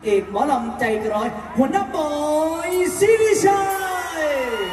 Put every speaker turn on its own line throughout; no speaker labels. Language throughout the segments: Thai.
เอกหมอลำใจกร้อยหัวหน้าบอยศิริชัย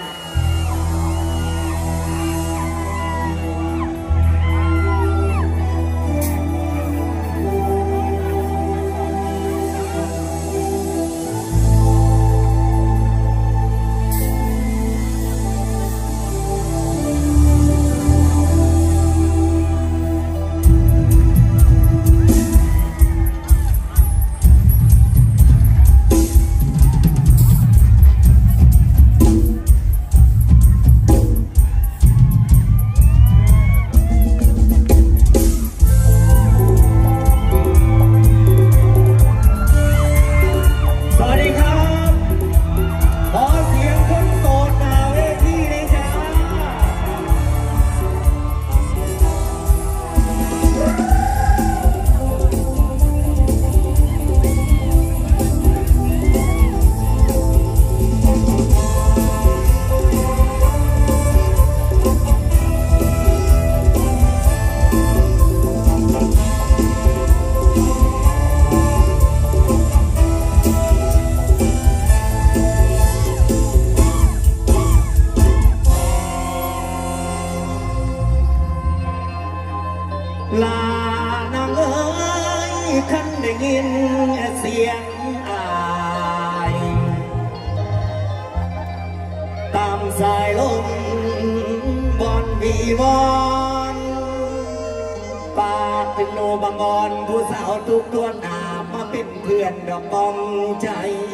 ลานางเอ๋ยคันได้ยินเสียงอายตามสายลมบอนวีวอนปากเป็นโนบางอ่อนผู้สาวทุกตัวหนามาเป็นเพื่อนดอกบองใจ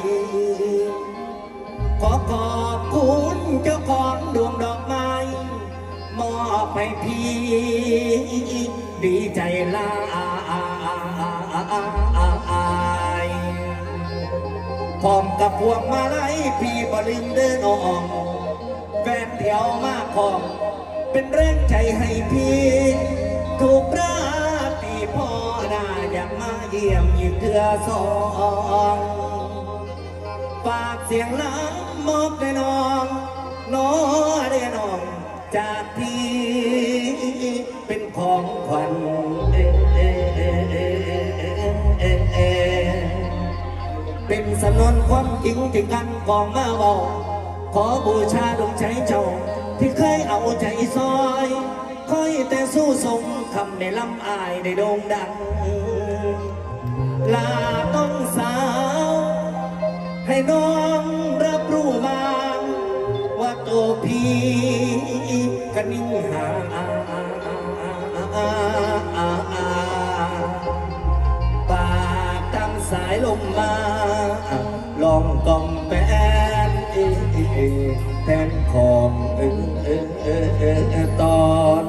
ขอขอบคุณเจ้าของดวงดอกไม้มอบให้พี่ดีใจลายพร้อมกับพวงมาลัยพี่บริมเดินออกแฟนเที่ยวมาพร้อมเป็นแรงใจให้พี่ถูกรักที่พ่อได้อยากมาเยี่ยมอีกเทื่อสองฝากเสียงล้ำมอบได้น้องน้อได้น้องจากพี่เป็นของขวัญเป็นสำนวนความจริงที่กันกองมาบอกขอบูชาดวงใจเจ้าที่เคยเอาใจซอยคอยแต่สู้ทรงคำในลำอายในโด่งดังลาต้องสาวให้น้องรับรู้มาว่าตัวพี่กันนิ่งหาปากตามสายลมมาลองกองแป้นแทนของตอน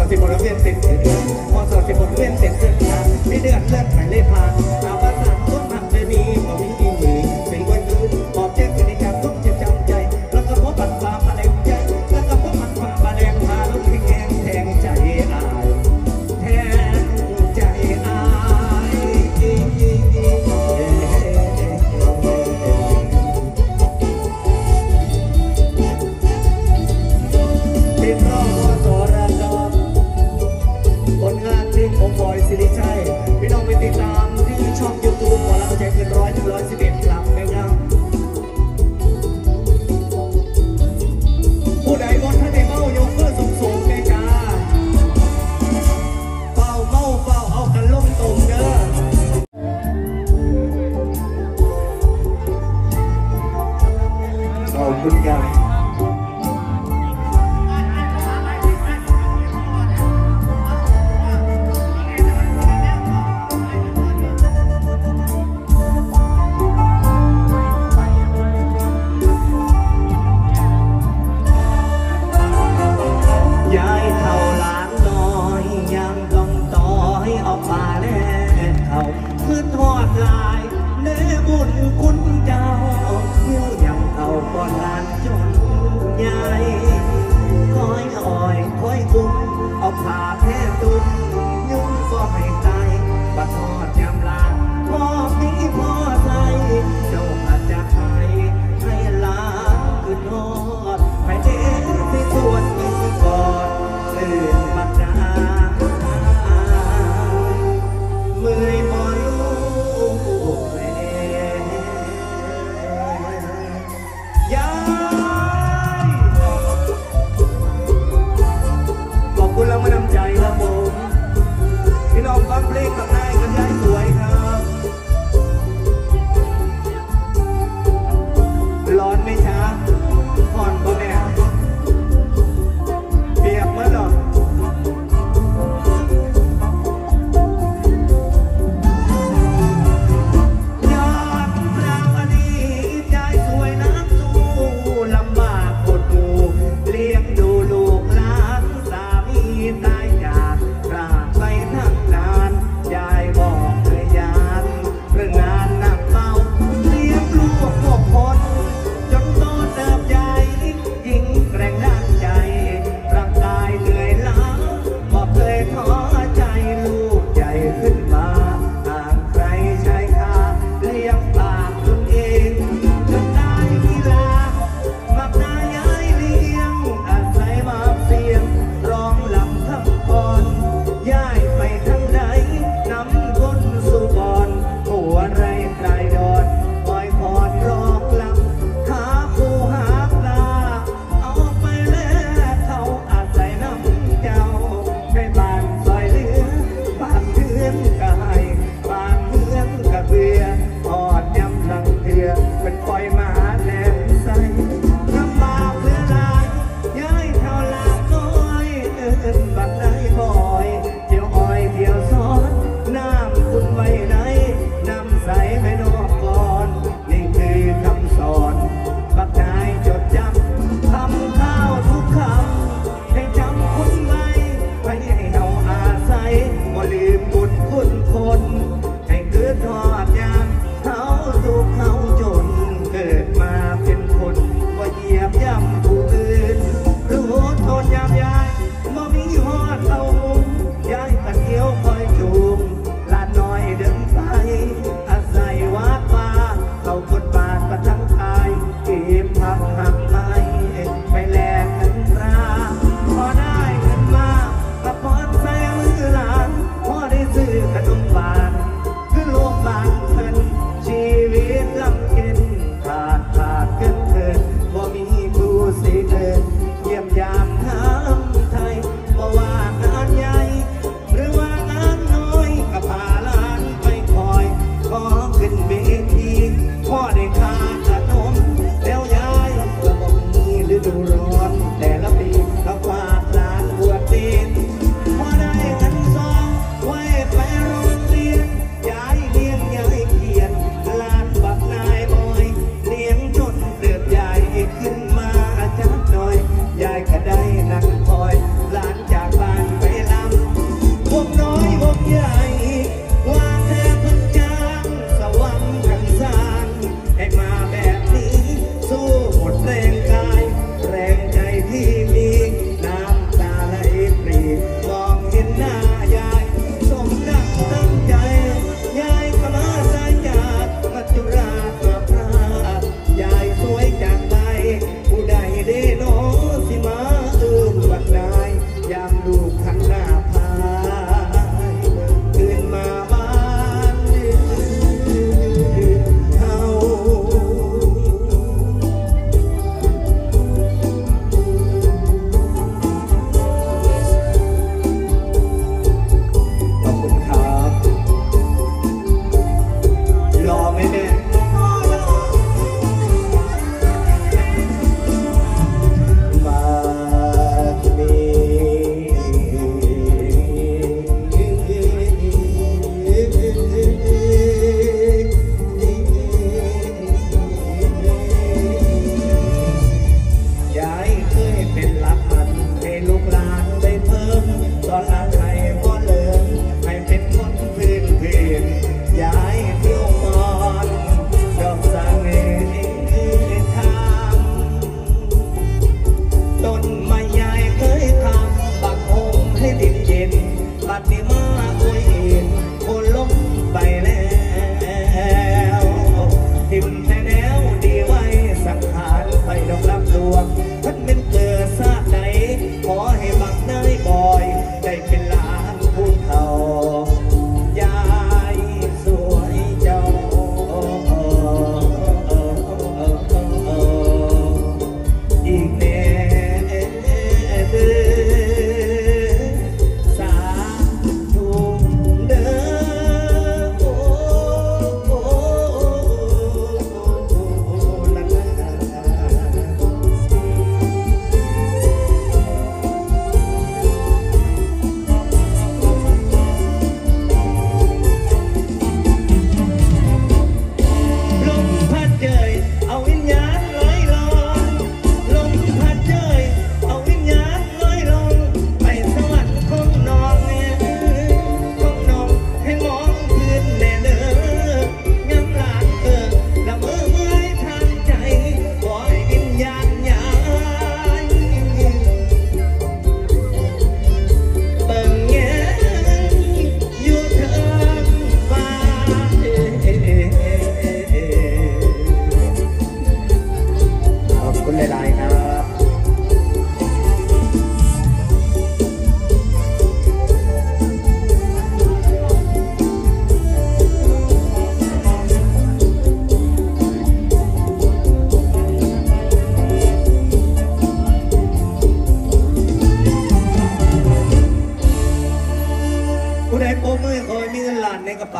สิบเวียนเต็มเดือนพอสอสิบเวียนเต็มเดือนไม่เดือดเลือดไปเลยผ่านตาว่าสั่งต้นมันเดือนนี้ก็มีกี่มือเป็นวันคืนปอบแจ้งในการทุกจิตจำใจแล้วก็พบปัดฟ้ามาแรงใจแล้วก็พบมันฟ้ามาแรงพาลูกให้แกงแทงใจอายแทงใจอายเป็นรอบสรกผลงานเพลงของบอยสิริชัยพี่น้องไปติดตาม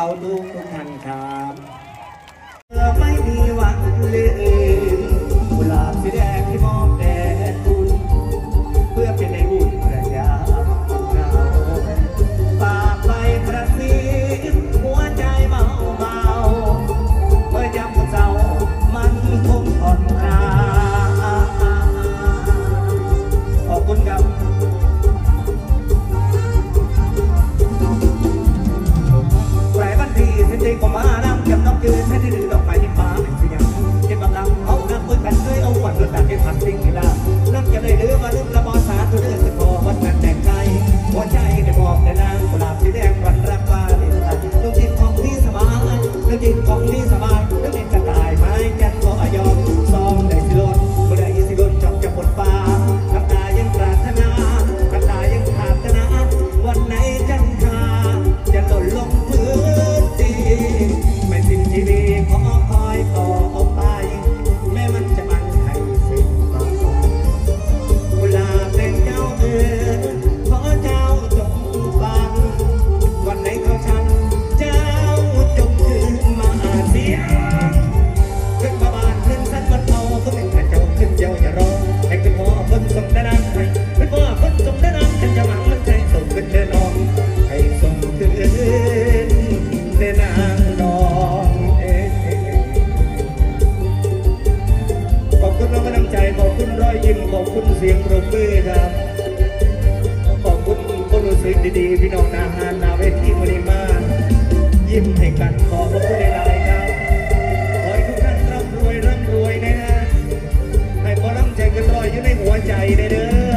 ทุกท่านครับไม่มีวันลืมกุหลาบสีแดงที่มอบแด่คุณเพื่อเป็นในบุญประยาเราฝากไปกระซิบหัวใจเบาเบาเมื่อยามเศร้ามันคงผ่อนคลายขอบคุณครับแหวนวันที่สิผมมาน้ำเก็บน้ำจืดให้ที่ดื้อดอกไม้ที่ฟ้าเป็นเสียงเก็บบังลำเอาน้ำมือกันเคยเอาขวัญเลือดตัดเป็นผัดสิ่งที่ละน้ำจะได้เลือมาลืมละบอสาตัวเลือดจะพอวันนั้นแต่งใจหัวใจได้บอกแต่นางกุหลาบสีแดงวันรักว่าเด็ดขาดลูกจิตของที่สบายลูกจิตของที่สบายลูกจิตจะตายไหมยันก็ยอมซองได้สิโดนเมื่อได้สิโดนจับจะปนฟ้าน้ำตายังปรารถนาน้ำตายังขาดธนาวันไหนจันทราจะหล่นลงพื้นดินไม่สิ้นชีวิตขอคอยต่อเอาไปแม้มันจะมันให้สิ้นต่อกุหลาบเป็นเจ้าเอ๋ยขอเจ้าจงฟังวันไหนเขาฉันเจ้าจงคืนมาเสียขึ้นมาบ้านขึ้นสันมันเอาก็เป็นข้าเจ้าขึ้นเจ้าอย่ารอให้ขึ้นพ่อคนส่งด้านให้ขึ้นพ่อคนส่งด้านฉันจะหวังมันใจส่งขึ้นเดินออกให้ส่งคืนในนางนอนขอบคุณน้องกำลังใจขอบคุณรอยยิ้มขอบคุณเสียงปรบมือครับขอบคุณคนรู้สึกดีๆพี่น้องนาฮานนาเวทีมาดีมายิ้มให้กันขอบคุณในลายครับขอให้ทุกท่านร่ำรวยนะฮะให้พอร่ำใจกันลอยอยู่ในหัวใจเด้อ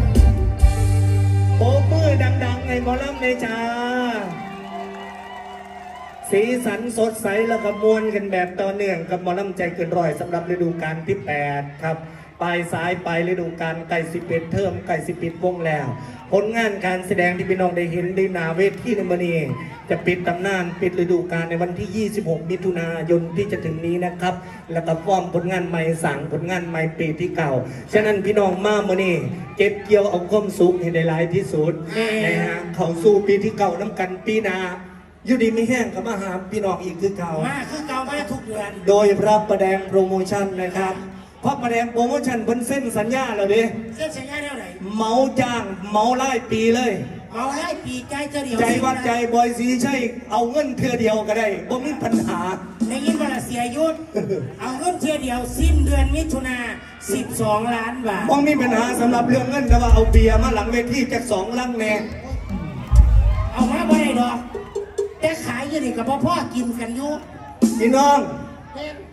โบกมือดังๆให้หมอลำในจ้าสีสันสดใสแล้วก็มวลกันแบบต่อเนื่องกับหมอลำใจเกินร้อยสำหรับฤดูกาลที่8ครับปลายสายปลายฤดูกาลไก่11เทอมไก่11วงแล้วผลงานการแสดงที่พี่น้องได้เห็นได้นาเวทีในวันนี้จะปิดตำนานปิดฤดูกาลในวันที่26มิถุนายนที่จะถึงนี้นะครับแล้วก็ฟอร์มผลงานใหม่สั่งผลงานใหม่ปีที่เก่าฉะนั้นพี่น้องมาเมื่อนี้เก็บเกี่ยวเอาความสุขให้ได้หลายที่สุดนะฮะเข้าสู่ปีที่เก่าน้ำกันปีหน้าอยู่ดีไม่แห้งกับมาหาพี่น้องอีกคือเก่า
มาคือเก่ามาทุกเดือน
โดยพระประแดงโปรโมชั่นนะครับเพราะประแดงโปรโมชั่นเพิ่นเส้นสัญญาแล้วดิ
เส้นสัญญาเท่าไหร่
เมาจ้างเมาไล่ปีเลย
เมาไล่ปีใจเดียว
ใจวัดใจบอยสีใช่เอาเงินเทือเดียวก็ได้บ่มีปัญหา
ในยินว่าเสียยุทธเอาเงินเทือเดียวสิ้นเดือนมิถุนา12 ล้านบาท
บ่มีปัญหาสำหรับเรื่องเงินแต่ว่าเอาเบียร์มาหลังเวทีจาก2 ลังแน่
เอามาบ่ได้ดอกแต่ขายอยู่นี่กับพ่อกินกันอยู่
พี่น้อง